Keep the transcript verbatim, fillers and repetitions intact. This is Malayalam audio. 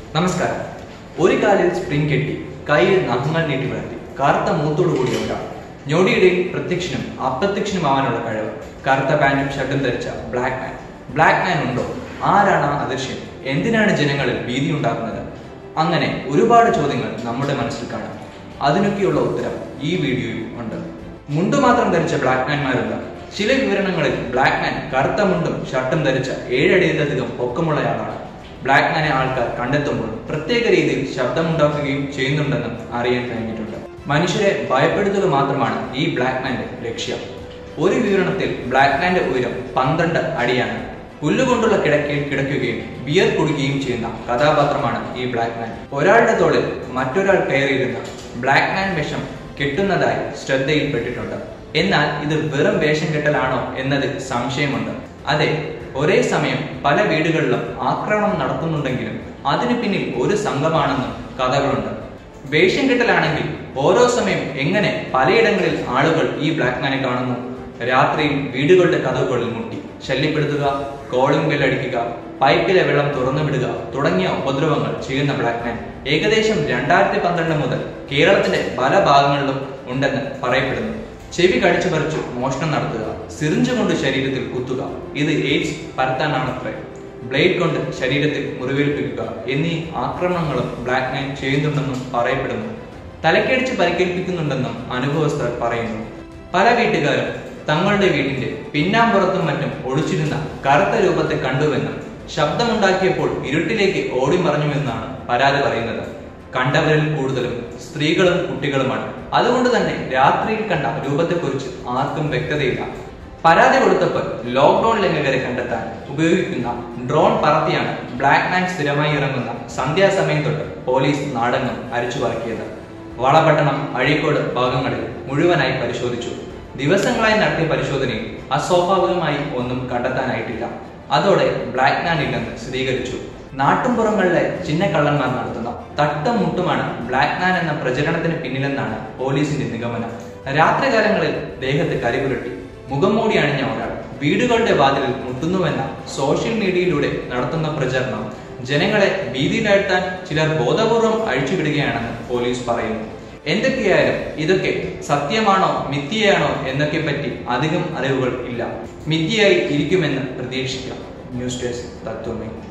നമസ്കാരം. ഒരു കാലിൽ സ്പ്രിംഗ് കെട്ടി കയ്യിൽ നഖങ്ങൾ നീട്ടി വളർത്തി കറുത്ത മൂത്തോടു കൂടിയ ഒരാൾ ഞൊടിയിടയിൽ പ്രത്യക്ഷനും അപ്രത്യക്ഷനുമാവാനുള്ള കഴിവ്. കറുത്ത പാന്റും ഷർട്ടും ധരിച്ച ബ്ലാക്ക് മാൻ. ബ്ലാക്ക് മാൻ ഉണ്ടോ? ആരാണ് ആ അദൃശ്യൻ? എന്തിനാണ് ജനങ്ങളിൽ ഭീതി ഉണ്ടാക്കുന്നത്? അങ്ങനെ ഒരുപാട് ചോദ്യങ്ങൾ നമ്മുടെ മനസ്സിൽ കാണാം. അതിനൊക്കെയുള്ള ഉത്തരം ഈ വീഡിയോയിൽ ഉണ്ട്. മുണ്ടു മാത്രം ധരിച്ച ബ്ലാക്ക് മാൻമാരുണ്ട്. ചില വിവരണങ്ങളിൽ ബ്ലാക്ക് മാൻ കറുത്ത മുണ്ടും ഷർട്ടും ധരിച്ച ഏഴടിയിലധികം പൊക്കമുള്ളയാളാണ്. ബ്ലാക്ക് മാനെ ആൾക്കാർ കണ്ടെത്തുമ്പോൾ പ്രത്യേക രീതിയിൽ ശബ്ദമുണ്ടാക്കുകയും ചെയ്യുന്നുണ്ടെന്നും അറിയാൻ കഴിഞ്ഞിട്ടുണ്ട്. മനുഷ്യരെ ഭയപ്പെടുത്തുക മാത്രമാണ് ഈ ബ്ലാക്ക് മാന്റെ ലക്ഷ്യം. ഒരു വിവരണത്തിൽ ബ്ലാക്ക് മാന്റെ ഉയരം പന്ത്രണ്ട് അടിയാണ്. പുല്ലുകൊണ്ടുള്ള കിടക്കയിൽ കിടക്കുകയും ബിയർ കുടിക്കുകയും ചെയ്യുന്ന കഥാപാത്രമാണ് ഈ ബ്ലാക്ക് മാൻ. ഒരാളുടെ തോളിൽ മറ്റൊരാൾ കയറിയിരുന്ന ബ്ലാക്ക് മാൻ വേഷം കെട്ടുന്നതായി ശ്രദ്ധയിൽപ്പെട്ടിട്ടുണ്ട്. എന്നാൽ ഇത് വെറും വേഷം കെട്ടലാണോ എന്നതിൽ സംശയമുണ്ട്. അതെ, ഒരേ സമയം പല വീടുകളിലും ആക്രമണം നടത്തുന്നുണ്ടെങ്കിലും അതിനു പിന്നിൽ ഒരു സംഘമാണെന്നും കഥകളുണ്ട്. വേഷം കെട്ടലാണെങ്കിൽ ഓരോ സമയം എങ്ങനെ പലയിടങ്ങളിൽ ആളുകൾ ഈ ബ്ലാക്ക് മാനെ കാണുന്നു? രാത്രിയിൽ വീടുകളുടെ കതവുകളിൽ മുട്ടി ശല്യപ്പെടുത്തുക, കോളിംഗ് ബെൽ അടിക്കുക, പൈപ്പിലെ വെള്ളം തുറന്നു വിടുക തുടങ്ങിയ ഉപദ്രവങ്ങൾ ചെയ്യുന്ന ബ്ലാക്ക് മാൻ ഏകദേശം രണ്ടായിരത്തി പന്ത്രണ്ട് മുതൽ കേരളത്തിന്റെ പല ഭാഗങ്ങളിലും ഉണ്ടെന്ന് പറയപ്പെടുന്നു. ചെവി കടിച്ചു പറിച്ചു മോഷണം നടത്തുക, സിറിഞ്ച് കൊണ്ട് ശരീരത്തിൽ കുത്തുക, ഇത് എയ്ഡ്സ് പരത്താനാണത്രേ. ബ്ലേഡ് കൊണ്ട് ശരീരത്തിൽ മുറിവേൽപ്പിക്കുക എന്നീ ആക്രമണങ്ങളും ബ്ലാക്ക് മാൻ ചെയ്യുന്നുണ്ടെന്നും പറയപ്പെടുന്നു. തലക്കടിച്ച് പരിക്കേൽപ്പിക്കുന്നുണ്ടെന്നും അനുഭവസ്ഥർ പറയുന്നു. പല വീട്ടുകാരും തങ്ങളുടെ വീടിന്റെ പിന്നാമ്പുറത്തും മറ്റും ഒളിച്ചിരുന്ന കറുത്ത രൂപത്തെ കണ്ടുവെന്നും ശബ്ദമുണ്ടാക്കിയപ്പോൾ ഇരുട്ടിലേക്ക് ഓടി മറഞ്ഞുവെന്നാണ് പരാതി പറയുന്നത്. കണ്ടവരിൽ കൂടുതലും സ്ത്രീകളും കുട്ടികളുമാണ്. അതുകൊണ്ട് തന്നെ രാത്രിയിൽ കണ്ട രൂപത്തെക്കുറിച്ച് ആർക്കും വ്യക്തതയില്ല. പരാതി കൊടുത്തപ്പോൾ ലോക്ക്ഡൌൺ ലംഘകരെ കണ്ടെത്താൻ ഉപയോഗിക്കുന്ന ഡ്രോൺ പറത്തിയാണ് ബ്ലാക്ക് മാൻ സ്ഥിരമായി ഇറങ്ങുന്ന സന്ധ്യാസമയം തൊട്ട് പോലീസ് നാടെങ്ങും അരിച്ചു പറക്കിയത്. വളപട്ടണം, അഴീക്കോട് ഭാഗങ്ങളിൽ മുഴുവനായി പരിശോധിച്ചു. ദിവസങ്ങളായി നടത്തിയ പരിശോധനയിൽ അസ്വാഭാവികമായി ഒന്നും കണ്ടെത്താനായിട്ടില്ല. അതോടെ ബ്ലാക്ക് മാൻ ഇല്ലെന്ന് സ്ഥിരീകരിച്ചു. നാട്ടുംപുറങ്ങളിലെ ചിന്നക്കള്ളന്മാർ നടത്തുന്ന തട്ടും മുട്ടുമാണ് ബ്ലാക്ക് മാൻ എന്ന പ്രചരണത്തിന് പിന്നിലെന്നാണ് പോലീസിന്റെ നിഗമനം. രാത്രികാലങ്ങളിൽ ദേഹത്ത് കരിപുരട്ടി മുഖം മൂടി അണിഞ്ഞ ഒരാൾ വീടുകളുടെ വാതിലിൽ മുട്ടുന്നുവെന്ന സോഷ്യൽ മീഡിയയിലൂടെ നടത്തുന്ന പ്രചരണം ജനങ്ങളെ ഭീതിയിലാഴ്ത്താൻ ചിലർ ബോധപൂർവം അഴിച്ചുവിടുകയാണെന്ന് പോലീസ് പറയുന്നു. എന്തൊക്കെയായാലും ഇതൊക്കെ സത്യമാണോ മിഥ്യയാണോ എന്നൊക്കെ പറ്റി അധികം അറിവുകൾ ഇല്ല. മിഥ്യയായി ഇരിക്കുമെന്ന് പ്രതീക്ഷിക്കാം. News desk തത്വമേ.